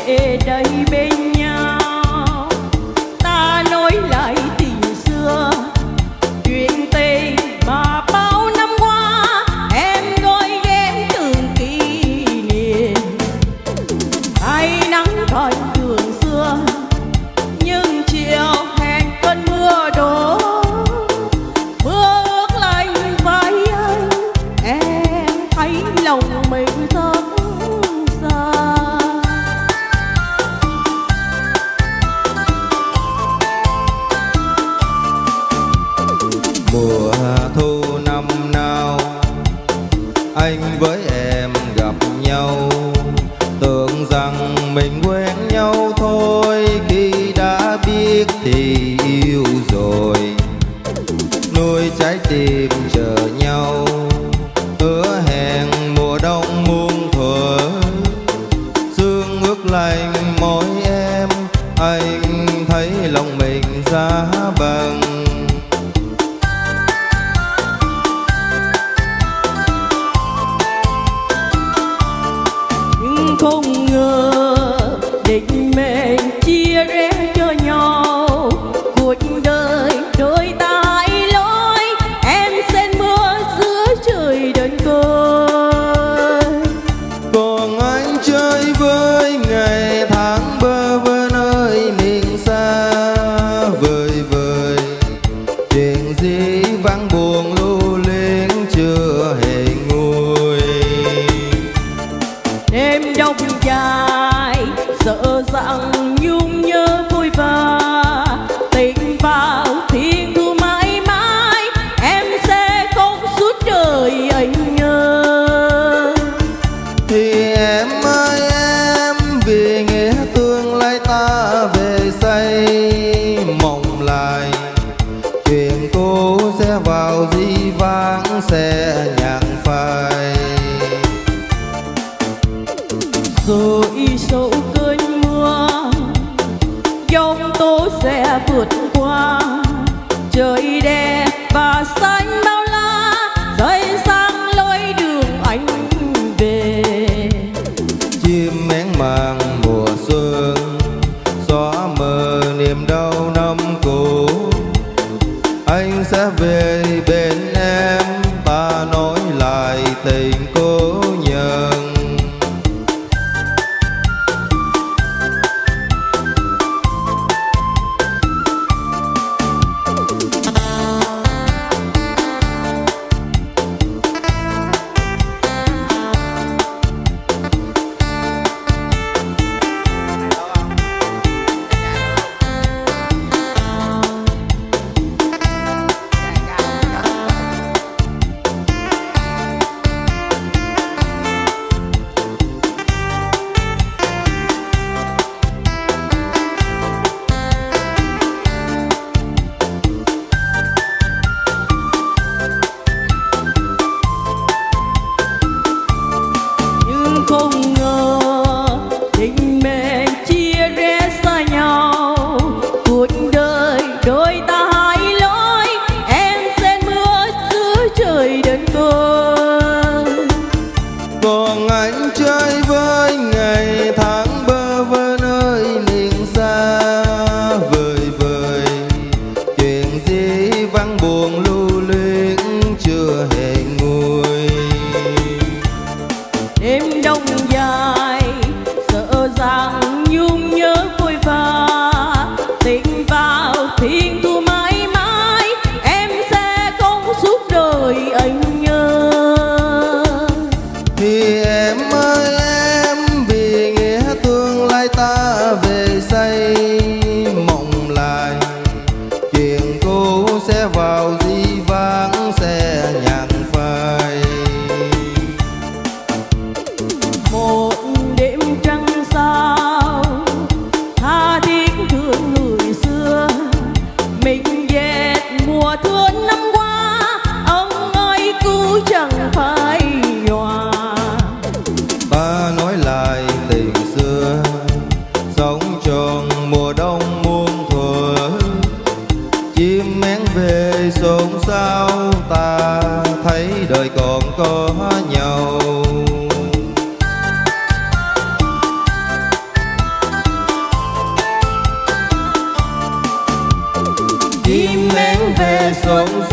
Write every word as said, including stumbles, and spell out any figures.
về đây bên nhau, ta nói lại tình xưa, chuyện tình mà bao năm qua em gói ghém từng kỷ niệm. Hay nắng còn đường xưa, nhưng chiều hẹn cơn mưa đổ, mưa ướt lạnh vai anh, em thấy lòng mình rất xa. Mùa thu năm nào anh với em gặp nhau, tưởng rằng mình quen nhau thôi, khi đã biết thì yêu rồi. Nuôi trái tim chờ nhau, hứa hẹn mùa đông muôn thuở, sương ướt lạnh môi em, anh thấy lòng mình giá băng. Nhưng không ngờ định mệnh chia rẽ cho nhau, cuộc đời đôi ta hai lối, em xen mưa giữa trời đơn côi. Còn anh chơi với ngày tháng bơ vơ nơi miền xa vời vời, chuyện gì vắng buồn lưu luyến chưa hề nguôi. Đêm đông dài sợ rằng nhung nhớ vội vã, tình vào thiên thu mãi mãi, em sẽ không suốt đời anh nhớ. Thì em ơi em, vì nghĩa tương lai ta về xây mộng lại, chuyện cũ sẽ vào di vãng sẽ nhạt phai. Rồi sau cơn mưa, giông tố sẽ vượt qua, trời đẹp và xanh bao la, rơi sang lối đường anh về. Chim én màng mùa xuân xóa mờ niềm đau năm cũ, anh sẽ về bên em, ta nói lại tình cố nhân. Nhưng không ngờ định mệnh chia rẽ xa nhau, cuộc đời đôi ta hai lối, em xen mưa giữa trời đơn côi. Còn anh chơi với ngày tháng bơ vơ nơi miền xa vời vời, chuyện gì vắng buồn lưu luyến chưa hề nguôi. Đêm đông dài sợ rằng nhung nhớ vội vã, tình vào thiên thu mãi mãi, em sẽ không suốt đời anh nhớ. Thì em ơi em, vì nghĩa tương lai ta về xây mộng lại, chuyện cũ sẽ vào di vãng sẽ nhạt phai. Một đêm trăng sao tha thiết thương người xưa, mình dệt mùa thương năm qua, ông ơi cứu chẳng phải nhòa. Ta nói lại tình xưa, sống tròn mùa đông muôn thuở, chim én về xôn xao, ta thấy đời còn có nhau. sống